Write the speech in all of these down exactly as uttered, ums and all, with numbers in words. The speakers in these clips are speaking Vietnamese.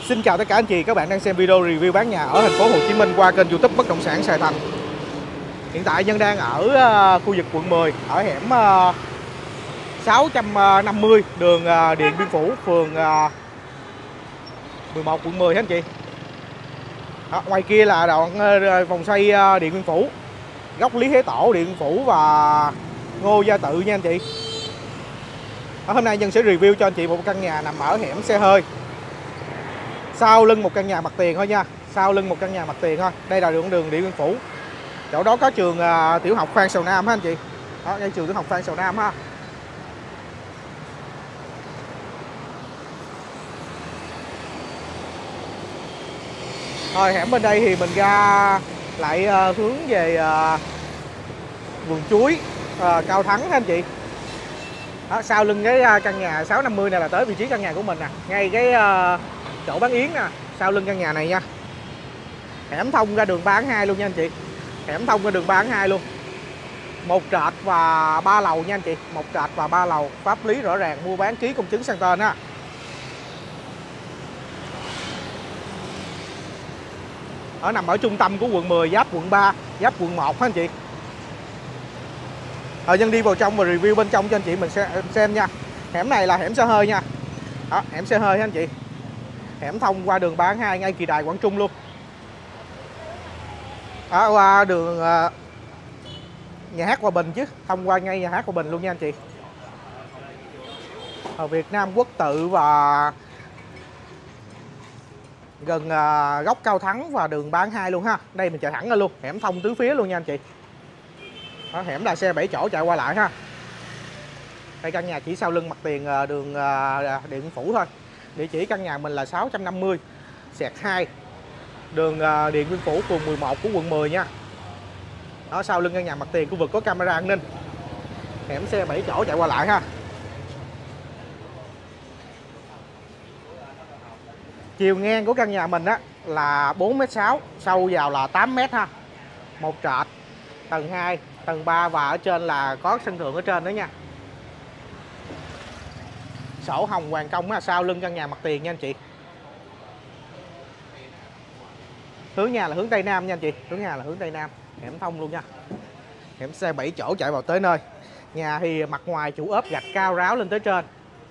Xin chào tất cả anh chị, các bạn đang xem video review bán nhà ở thành phố Hồ Chí Minh qua kênh YouTube Bất Động Sản Sài Thành. Hiện tại Nhân đang ở uh, khu vực quận mười, ở hẻm uh, sáu trăm năm mươi đường uh, Điện Biên Phủ, phường uh, mười một quận mười anh chị. Đó, ngoài kia là đoạn uh, vòng xoay uh, Điện Biên Phủ, góc Lý Thái Tổ, Điện Biên Phủ và Ngô Gia Tự nha anh chị. Đó, hôm nay Nhân sẽ review cho anh chị một căn nhà nằm ở hẻm xe hơi. Sau lưng một căn nhà mặt tiền thôi nha, sau lưng một căn nhà mặt tiền thôi. Đây là đường đường Điện Biên Phủ. Chỗ đó có trường uh, tiểu học Phan Sào Nam ha anh chị. Đó, đây trường tiểu học Phan Sào Nam ha. Rồi hẻm bên đây thì mình ra lại uh, hướng về uh, vườn chuối uh, Cao Thắng ha anh chị. Đó, sau lưng cái uh, căn nhà sáu năm mươi này là tới vị trí căn nhà của mình nè, ngay cái uh, chỗ bán yến nè, sau lưng căn nhà này nha. Hẻm thông ra đường ba tháng hai luôn nha anh chị. Hẻm thông ra đường ba tháng hai luôn. Một trệt và ba lầu nha anh chị. Một trệt và ba lầu, pháp lý rõ ràng, mua bán ký công chứng sang tên ha. Ở nằm ở trung tâm của quận mười, giáp quận ba, giáp quận một ha anh chị. Rồi Nhân đi vào trong và review bên trong cho anh chị mình xem nha. Hẻm này là hẻm xe hơi nha. Đó, hẻm xe hơi ha anh chị. Hẻm thông qua đường ba tháng hai ngay kỳ đài Quảng Trung luôn. Đó, qua đường uh, nhà hát Hòa Bình chứ, thông qua ngay nhà hát Hòa Bình luôn nha anh chị. Ở Việt Nam Quốc Tự và gần uh, góc Cao Thắng và đường ba tháng hai luôn ha. Đây mình chạy thẳng ra luôn, hẻm thông tứ phía luôn nha anh chị. Đó, hẻm là xe bảy chỗ chạy qua lại ha. Đây căn nhà chỉ sau lưng mặt tiền uh, đường uh, Điện Biên Phủ thôi. Địa chỉ căn nhà mình là sáu trăm năm mươi xẹt hai đường uh, Điện Biên Phủ, phường mười một của quận mười nha. Đó, sau lưng căn nhà mặt tiền khu vực có camera an ninh. Hẻm xe bảy chỗ chạy qua lại ha. Chiều ngang của căn nhà mình á là bốn mét sáu, sâu vào là tám mét ha. Một trệt, tầng hai, tầng ba và ở trên là có sân thượng ở trên nữa nha. Sổ hồng hoàn công á, sau lưng căn nhà mặt tiền nha anh chị. Hướng nhà là hướng Tây Nam nha anh chị, hướng nhà là hướng Tây Nam, hẻm thông luôn nha. Hẻm xe bảy chỗ chạy vào tới nơi. Nhà thì mặt ngoài chủ ốp gạch cao ráo lên tới trên.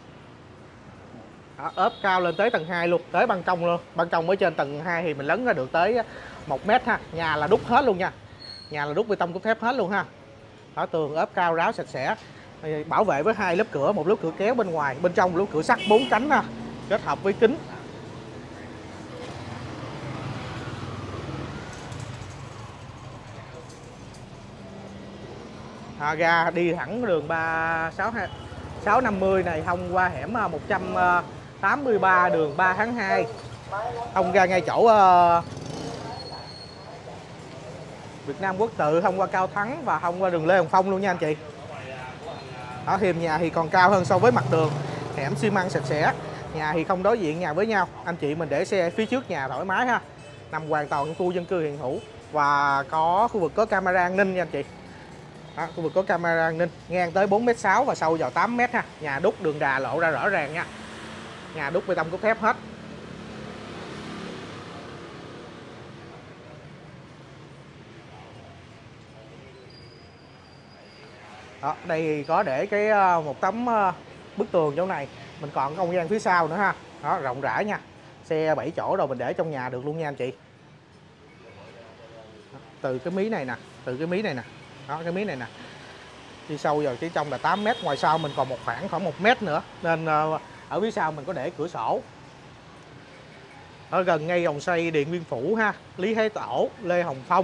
Đó, ốp cao lên tới tầng hai luôn, tới ban công luôn. Ban công ở trên tầng hai thì mình lấn ra được tới một mét ha. Nhà là đúc hết luôn nha. Nhà là đúc bê tông cốt thép hết luôn ha. Đó, tường ốp cao ráo sạch sẽ. Bảo vệ với hai lớp cửa, một lớp cửa kéo bên ngoài, bên trong lớp cửa sắt bốn cánh ha, kết hợp với kính. À, ra đi thẳng đường ba sáu năm mươi này thông qua hẻm một trăm tám mươi ba đường ba tháng hai, thông ra ngay chỗ uh, Việt Nam Quốc Tự, thông qua Cao Thắng và thông qua đường Lê Hồng Phong luôn nha anh chị. Đó, hiềm nhà thì còn cao hơn so với mặt đường, hẻm xi măng sạch sẽ. Nhà thì không đối diện nhà với nhau, anh chị mình để xe phía trước nhà thoải mái ha. Nằm hoàn toàn khu dân cư hiện hữu và có khu vực có camera an ninh nha anh chị. Đó, khu vực có camera an ninh, ngang tới bốn mét sáu và sâu vào tám mét ha. Nhà đúc đường đà lộ ra rõ ràng nha. Nhà đúc bê tông cốt thép hết. Đó, đây thì có để cái một tấm bức tường chỗ này, mình còn không gian phía sau nữa ha. Đó, rộng rãi nha. Xe bảy chỗ rồi mình để trong nhà được luôn nha anh chị. Đó, từ cái mí này nè, từ cái mí này nè. Đó, cái mí này nè. Đi sâu vào phía trong là tám mét, ngoài sau mình còn một khoảng khoảng một mét nữa nên uh, ở phía sau mình có để cửa sổ. Ở gần ngay vòng xoay Điện Biên Phủ ha, Lý Thái Tổ, Lê Hồng Phong.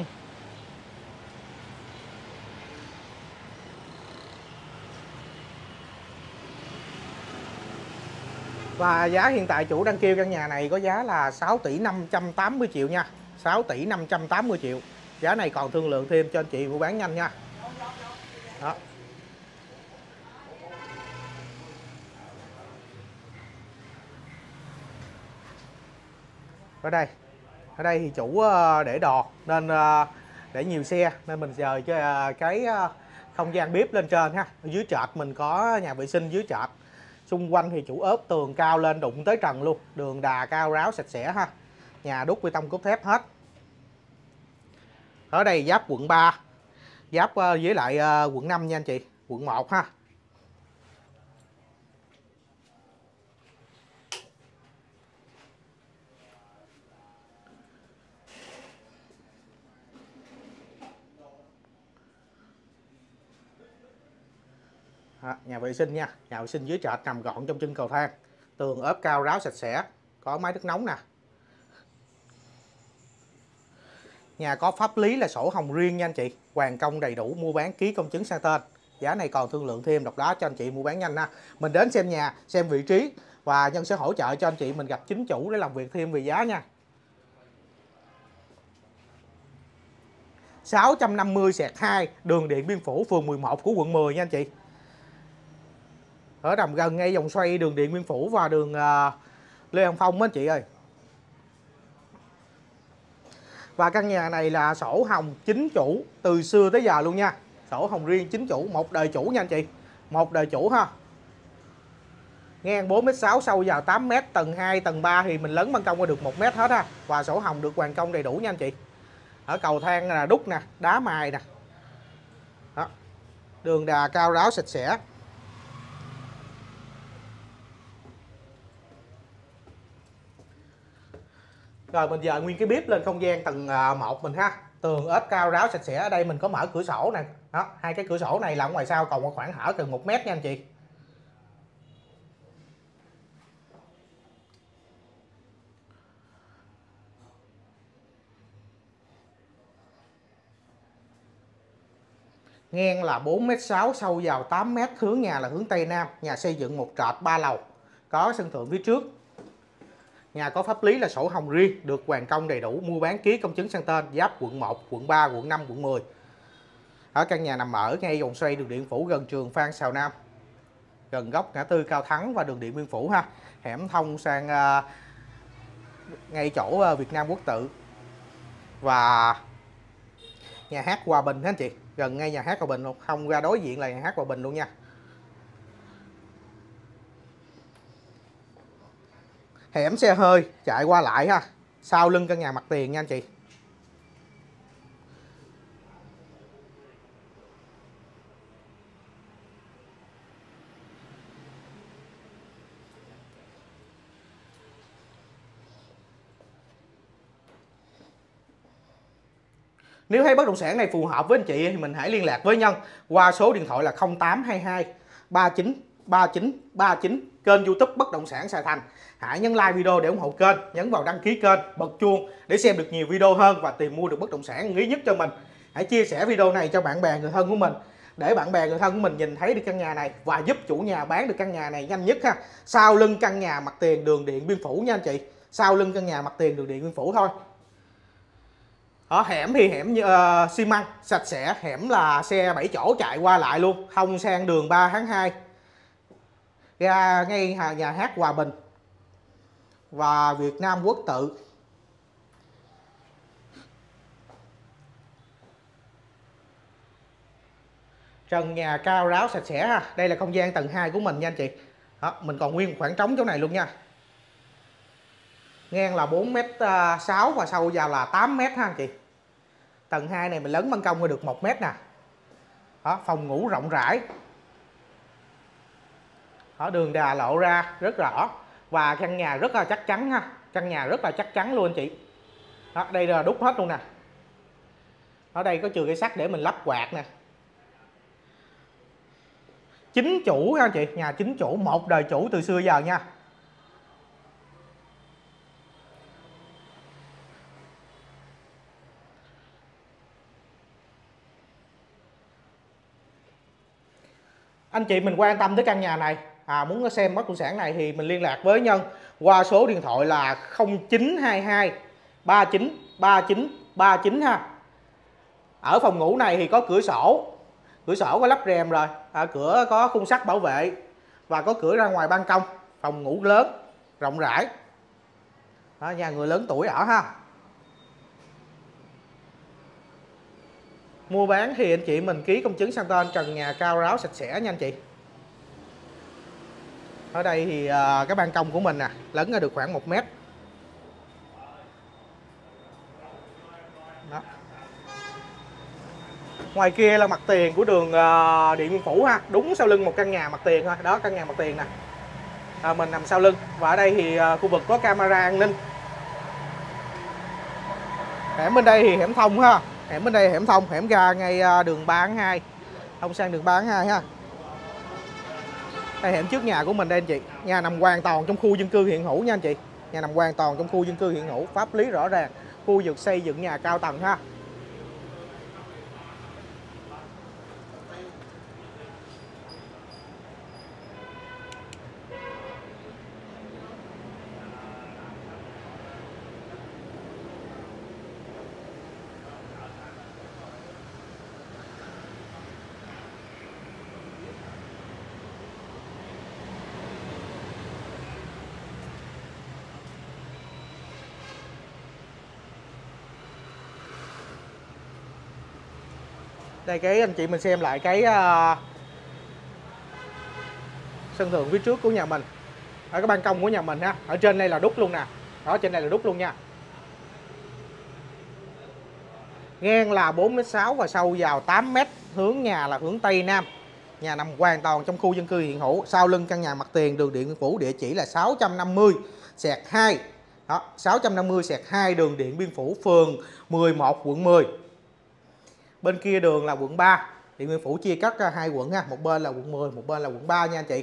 Và giá hiện tại chủ đang kêu căn nhà này có giá là sáu tỷ năm trăm tám mươi triệu nha. sáu tỷ năm trăm tám mươi triệu. Giá này còn thương lượng thêm cho anh chị mua bán nhanh nha. Đó. Ở đây, ở đây thì chủ để đò nên để nhiều xe nên mình dời cái không gian bếp lên trên ha. Ở dưới trệt mình có nhà vệ sinh dưới trệt. Xung quanh thì chủ ốp tường cao lên đụng tới trần luôn, đường đà cao ráo sạch sẽ ha. Nhà đúc bê tông cốt thép hết. Ở đây giáp quận ba, giáp với lại quận năm nha anh chị, quận một ha. À, nhà vệ sinh nha, nhà vệ sinh dưới trệt nằm gọn trong chân cầu thang, tường ốp cao ráo sạch sẽ, có máy nước nóng nè. Nhà có pháp lý là sổ hồng riêng nha anh chị, hoàn công đầy đủ, mua bán ký công chứng sang tên. Giá này còn thương lượng thêm, độc đáo cho anh chị mua bán nhanh ha. Mình đến xem nhà, xem vị trí và Nhân sẽ hỗ trợ cho anh chị mình gặp chính chủ để làm việc thêm về giá nha. sáu trăm năm mươi hai đường Điện Biên Phủ, phường mười một của quận mười nha anh chị. Ở nằm gần ngay vòng xoay đường Điện Biên Phủ và đường uh, Lê Hồng Phong á anh chị ơi. Và căn nhà này là sổ hồng chính chủ từ xưa tới giờ luôn nha. Sổ hồng riêng chính chủ, một đời chủ nha anh chị. Một đời chủ ha. Ngang bốn mét sáu, sâu vào tám mét, tầng hai, tầng ba thì mình lấn ban công qua được một mét hết ha. Và sổ hồng được hoàn công đầy đủ nha anh chị. Ở cầu thang là đúc nè, đá mài nè. Đó. Đường đà cao ráo sạch sẽ. Rồi mình dời nguyên cái bếp lên không gian tầng một mình ha. Tường ốp cao ráo sạch sẽ. Ở đây mình có mở cửa sổ nè. Đó, hai cái cửa sổ này là ngoài sau còn một khoảng hở gần một mét nha anh chị. Ngang là bốn mét sáu, sâu vào tám mét, hướng nhà là hướng Tây Nam, nhà xây dựng một trệt ba lầu, có sân thượng phía trước. Nhà có pháp lý là sổ hồng riêng, được hoàn công đầy đủ, mua bán ký công chứng sang tên, giáp quận một, quận ba, quận năm, quận mười. Ở căn nhà nằm ở ngay vòng xoay đường Điện Phủ, gần trường Phan Xào Nam, gần góc ngã tư Cao Thắng và đường Điện Biên Phủ ha. Hẻm thông sang uh, ngay chỗ uh, Việt Nam Quốc Tự và nhà hát Hòa Bình ha anh chị, gần ngay nhà hát Hòa Bình luôn, không ra đối diện là nhà hát Hòa Bình luôn nha. Hẻm xe hơi chạy qua lại ha, sau lưng căn nhà mặt tiền nha anh chị. Nếu thấy bất động sản này phù hợp với anh chị thì mình hãy liên lạc với Nhân qua số điện thoại là không tám hai hai ba chín ba chín ba chín, kênh YouTube Bất Động Sản Sài Thành. Hãy nhấn like video để ủng hộ kênh, nhấn vào đăng ký kênh, bật chuông để xem được nhiều video hơn và tìm mua được bất động sản ưng ý nhất cho mình. Hãy chia sẻ video này cho bạn bè người thân của mình để bạn bè người thân của mình nhìn thấy được căn nhà này và giúp chủ nhà bán được căn nhà này nhanh nhất ha. Sau lưng căn nhà mặt tiền đường Điện Biên Phủ nha anh chị. Sau lưng căn nhà mặt tiền đường Điện Biên Phủ thôi. Ở hẻm thì hẻm uh, xi măng sạch sẽ, hẻm là xe bảy chỗ chạy qua lại luôn, thông sang đường ba tháng hai ra ngay nhà hát Hòa Bình và Việt Nam Quốc Tự. Trần nhà cao ráo sạch sẽ ha. Đây là không gian tầng hai của mình nha anh chị. Đó, mình còn nguyên khoảng trống chỗ này luôn nha. Ngang là bốn mét sáu và sâu vào là tám mét ha anh chị. Tầng hai này mình lấn ban công được một mét nè. Đó, phòng ngủ rộng rãi. Đó, đường đà lộ ra rất rõ và căn nhà rất là chắc chắn ha. Căn nhà rất là chắc chắn luôn anh chị. Đó, đây là đúc hết luôn nè. Ở đây có chừa cái sắt để mình lắp quạt nè. Chính chủ ha anh chị, nhà chính chủ, một đời chủ từ xưa giờ nha. Anh chị mình quan tâm tới căn nhà này, à, muốn xem bất động sản này thì mình liên lạc với Nhân qua số điện thoại là không chín hai hai ba chín ba chín ba chín ha. Ở phòng ngủ này thì có cửa sổ, cửa sổ có lắp rèm rồi, à, cửa có khung sắt bảo vệ và có cửa ra ngoài ban công. Phòng ngủ lớn, rộng rãi. Đó, nhà người lớn tuổi ở ha. Mua bán thì anh chị mình ký công chứng sang tên, trần nhà cao ráo sạch sẽ nha anh chị. Ở đây thì à, cái ban công của mình nè lấn ra được khoảng một mét. Đó. Ngoài kia là mặt tiền của đường à, Điện Biên Phủ ha, đúng sau lưng một căn nhà mặt tiền thôi. Đó, căn nhà mặt tiền nè. À, mình nằm sau lưng. Và ở đây thì à, khu vực có camera an ninh. Hẻm bên đây thì hẻm thông ha. Hẻm bên đây hẻm thông, hẻm ra ngay à, đường ba tháng hai. Thông sang đường ba tháng hai ha. Đây hẻm trước nhà của mình đây anh chị. Nhà nằm hoàn toàn trong khu dân cư hiện hữu nha anh chị. Nhà nằm hoàn toàn trong khu dân cư hiện hữu, pháp lý rõ ràng. Khu vực xây dựng nhà cao tầng ha. Đây cái anh chị mình xem lại cái uh, sân thượng phía trước của nhà mình. Ở cái ban công của nhà mình ha. Ở trên đây là đúc luôn nè. Đó, trên đây là đúc luôn nha. Ngang là bốn mét sáu và sâu vào tám mét. Hướng nhà là hướng Tây Nam. Nhà nằm hoàn toàn trong khu dân cư hiện hữu. Sau lưng căn nhà mặt tiền đường Điện Biên Phủ, địa chỉ là sáu trăm năm mươi xẹt hai. Đó, sáu trăm năm mươi xẹt hai đường Điện Biên Phủ, phường mười một, quận mười. Bên kia đường là quận ba. Điện Biên Phủ chia cắt ra hai quận ha, một bên là quận mười, một bên là quận ba nha anh chị.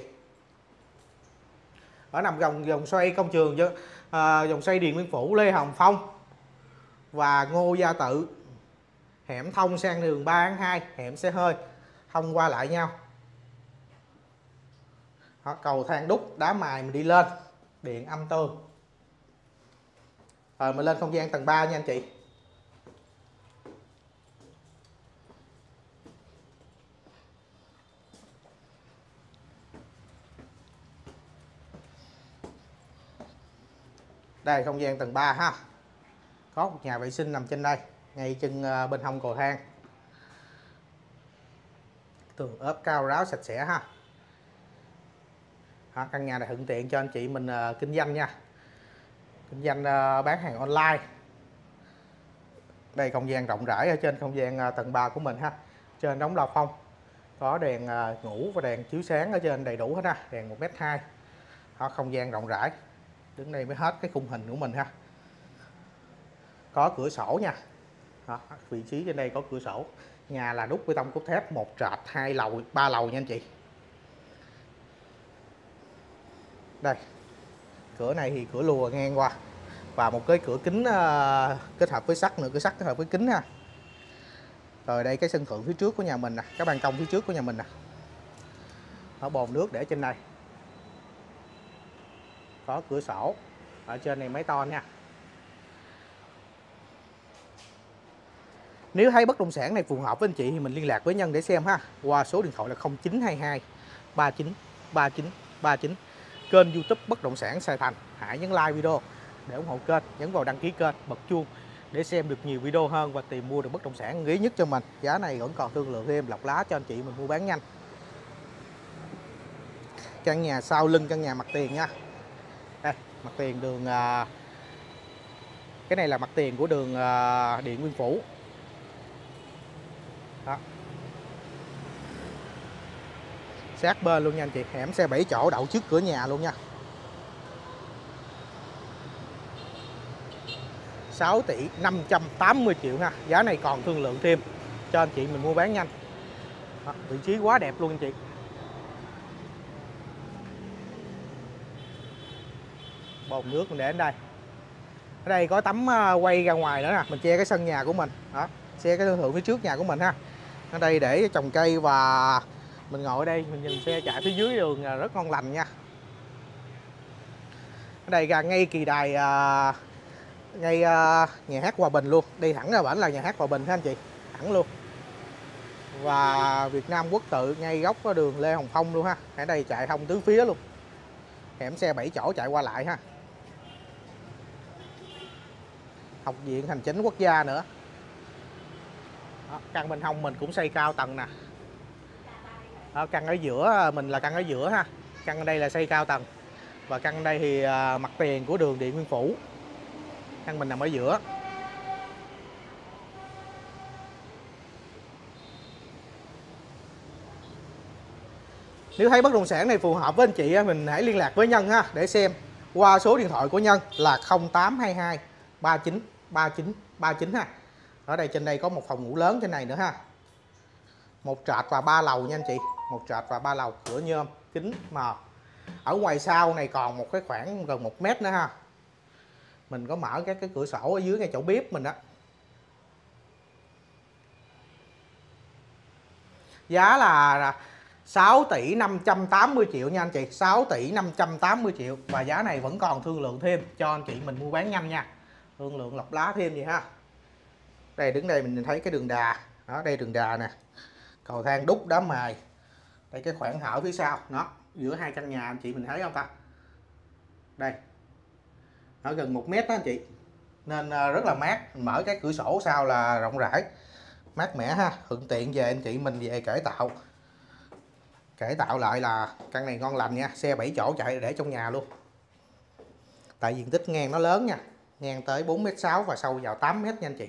Ở nằm vòng vòng xoay công trường à, vòng xoay Điện Biên Phủ, Lê Hồng Phong và Ngô Gia Tự. Hẻm thông sang đường ba tháng hai, hẻm xe hơi thông qua lại nhau. Đó, cầu thang đúc, đá mài mình đi lên, điện âm tường. Rồi mình lên không gian tầng ba nha anh chị. Đây không gian tầng ba ha. Có một nhà vệ sinh nằm trên đây, ngay chân bên hông cầu thang. Tường ốp cao ráo sạch sẽ ha. Đó, căn nhà này thuận tiện cho anh chị mình uh, kinh doanh nha. Kinh doanh uh, bán hàng online. Đây không gian rộng rãi ở trên không gian uh, tầng ba của mình ha. Trên đóng la phong. Có đèn uh, ngủ và đèn chiếu sáng ở trên đầy đủ hết ha. Đèn một mét hai. Đó, không gian rộng rãi. Đứng đây mới hết cái khung hình của mình ha. Có cửa sổ nha. Đó, vị trí trên đây có cửa sổ. Nhà là đúc bê tông cốt thép, một trệt, hai lầu, ba lầu nha anh chị. Đây. Cửa này thì cửa lùa ngang qua. Và một cái cửa kính uh, kết hợp với sắt nữa, cửa sắt kết hợp với kính ha. Rồi đây cái sân thượng phía trước của nhà mình nè, cái ban công phía trước của nhà mình nè. Ở bồn nước để trên đây. Có cửa sổ. Ở trên này máy to nha. Nếu thấy bất động sản này phù hợp với anh chị thì mình liên lạc với Nhân để xem ha. Qua số điện thoại là không chín hai hai ba chín ba chín ba chín. Kênh YouTube Bất Động Sản Sài Thành. Hãy nhấn like video để ủng hộ kênh, nhấn vào đăng ký kênh, bật chuông để xem được nhiều video hơn và tìm mua được bất động sản ưng ý nhất cho mình. Giá này vẫn còn thương lượng thêm, lọc lá cho anh chị mình mua bán nhanh. Căn nhà sau lưng căn nhà mặt tiền nha. Đây, mặt tiền đường cái này là mặt tiền của đường Điện Biên Phủ. Đó. Sát bên luôn nha anh chị. Hẻm xe bảy chỗ đậu trước cửa nhà luôn nha. sáu tỷ năm trăm tám mươi triệu ha. Giá này còn thương lượng thêm cho anh chị mình mua bán nhanh. Đó, vị trí quá đẹp luôn anh chị. Bồn nước mình để đến đây. Ở đây có tấm quay ra ngoài nữa nè, mình che cái sân nhà của mình. Đó, xe cái sân thượng phía trước nhà của mình ha. Ở đây để trồng cây và mình ngồi ở đây mình nhìn xe chạy phía dưới đường rất ngon lành nha. Ở đây ra ngay kỳ đài uh, ngay uh, nhà hát Hòa Bình luôn, đi thẳng ra bển là nhà hát Hòa Bình ha anh chị, thẳng luôn. Và Việt Nam Quốc Tự ngay góc có đường Lê Hồng Phong luôn ha. Ở đây chạy thông tứ phía luôn. Hẻm xe bảy chỗ chạy qua lại ha. Học viện Hành chính Quốc gia nữa. Đó, căn bên hông mình cũng xây cao tầng nè. Đó, căn ở giữa mình là căn ở giữa ha. Căn ở đây là xây cao tầng. Và căn ở đây thì à, mặt tiền của đường Điện Biên Phủ. Căn mình nằm ở giữa. Nếu thấy bất động sản này phù hợp với anh chị, mình hãy liên lạc với Nhân ha, để xem qua số điện thoại của Nhân là không tám hai hai ba chín ba chín ba chín ha. Ở đây trên đây có một phòng ngủ lớn trên này nữa ha. Một trệt và ba lầu nha anh chị. Một trệt và ba lầu, cửa nhôm, kính mờ. Ở ngoài sau này còn một cái khoảng gần một mét nữa ha. Mình có mở các cái cửa sổ ở dưới ngay chỗ bếp mình đó. Giá là sáu tỷ năm trăm tám mươi triệu nha anh chị. sáu tỷ năm trăm tám mươi triệu. Và giá này vẫn còn thương lượng thêm cho anh chị mình mua bán nhanh nha. Thương lượng lọc lá thêm gì ha. Đây, đứng đây mình nhìn thấy cái đường đà. Đó, đây đường đà nè. Cầu thang đúc đá mài. Đây cái khoảng hở phía sau. Đó, giữa hai căn nhà anh chị mình thấy không ta. Đây. Nó gần một mét đó anh chị. Nên rất là mát. Mình mở cái cửa sổ sau là rộng rãi. Mát mẻ ha. Thuận tiện về anh chị mình về cải tạo. Cải tạo lại là căn này ngon lành nha. Xe bảy chỗ chạy để trong nhà luôn. Tại diện tích ngang nó lớn nha. Ngang tới bốn mét sáu và sâu vào tám mét nha anh chị.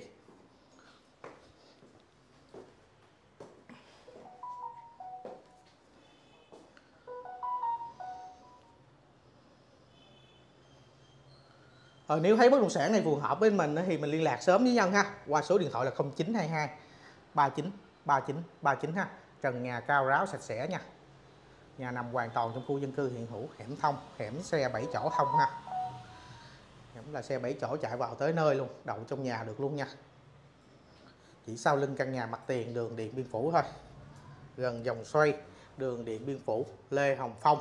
Ờ, nếu thấy bất động sản này phù hợp với mình thì mình liên lạc sớm với Nhân ha. Qua số điện thoại là không chín hai hai ba chín ba chín ba chín ha. Trần nhà cao ráo sạch sẽ nha. Nhà nằm hoàn toàn trong khu dân cư hiện hữu, hẻm thông, hẻm xe bảy chỗ thông ha. Hẻm là xe bảy chỗ chạy vào tới nơi luôn, đậu trong nhà được luôn nha. Chỉ sau lưng căn nhà mặt tiền đường Điện Biên Phủ thôi. Gần vòng xoay đường Điện Biên Phủ, Lê Hồng Phong,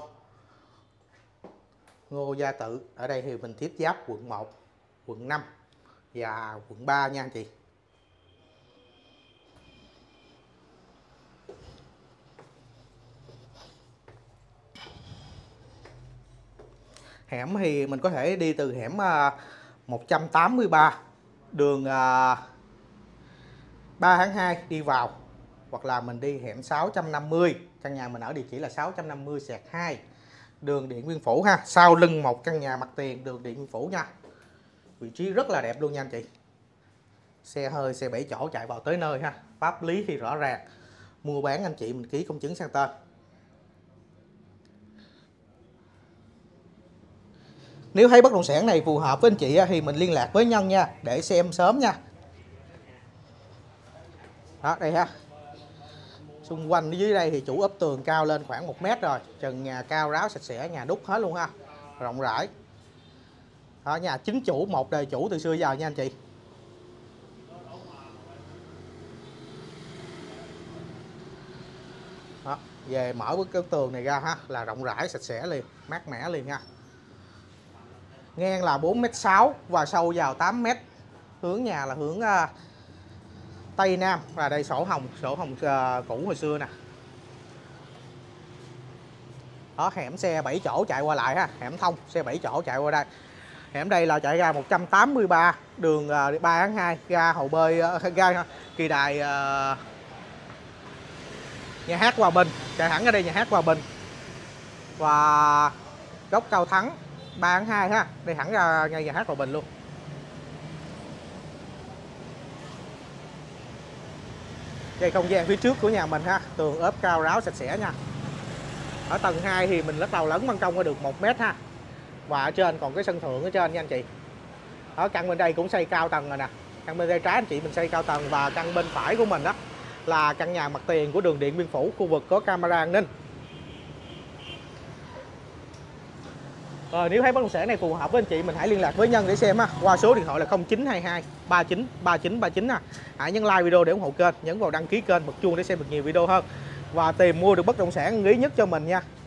Ngô Gia Tự. Ở đây thì mình tiếp giáp quận một, quận năm và quận ba nha anh chị. Hẻm thì mình có thể đi từ hẻm một trăm tám mươi ba đường ba tháng hai đi vào, hoặc là mình đi hẻm sáu trăm năm mươi. Căn nhà mình ở địa chỉ là sáu trăm năm mươi xẹt hai đường Điện Biên Phủ ha. Sau lưng một căn nhà mặt tiền đường Điện Biên Phủ nha. Vị trí rất là đẹp luôn nha anh chị. Xe hơi, xe bảy chỗ chạy vào tới nơi ha. Pháp lý thì rõ ràng. Mua bán anh chị mình ký công chứng sang tên. Nếu thấy bất động sản này phù hợp với anh chị thì mình liên lạc với Nhân nha, để xem sớm nha. Đó, đây ha. Xung quanh dưới đây thì chủ ốp tường cao lên khoảng một mét rồi. Trần nhà cao ráo sạch sẽ, nhà đúc hết luôn ha. Rộng rãi. Đó, nhà chính chủ, một đời chủ từ xưa giờ nha anh chị. Đó, về mở cái tường này ra ha là rộng rãi sạch sẽ liền, mát mẻ liền ha. Ngang là bốn mét sáu và sâu vào tám mét. Hướng nhà là hướng uh, Tây Nam. Và đây sổ hồng, sổ hồng uh, cũ hồi xưa nè. Đó, hẻm xe bảy chỗ chạy qua lại ha, hẻm thông, xe bảy chỗ chạy qua đây. Hẻm đây là chạy ra một trăm tám mươi ba đường uh, ba tháng hai, ga Hồ Bơi, uh, ga Kỳ Đài, uh, nhà hát Hòa Bình, chạy thẳng ở đây nhà hát Hòa Bình. Và góc Cao Thắng ba tháng hai ha, đây thẳng ra ngay nhà hát Hòa Bình luôn. Đây không gian phía trước của nhà mình ha, tường ốp cao ráo sạch sẽ nha. Ở tầng hai thì mình bắt đầu lấn ban công ra được một mét ha. Và ở trên còn cái sân thượng ở trên nha anh chị. Ở căn bên đây cũng xây cao tầng rồi nè. Căn bên đây trái anh chị mình xây cao tầng. Và căn bên phải của mình đó là căn nhà mặt tiền của đường Điện Biên Phủ, khu vực có camera an ninh. Rồi, nếu thấy bất động sản này phù hợp với anh chị, mình hãy liên lạc với Nhân để xem ha. Qua số điện thoại là không chín hai hai ba chín ba chín ba chín ha. Hãy nhấn like video để ủng hộ kênh, nhấn vào đăng ký kênh, bật chuông để xem được nhiều video hơn và tìm mua được bất động sản ưng ý nhất cho mình nha.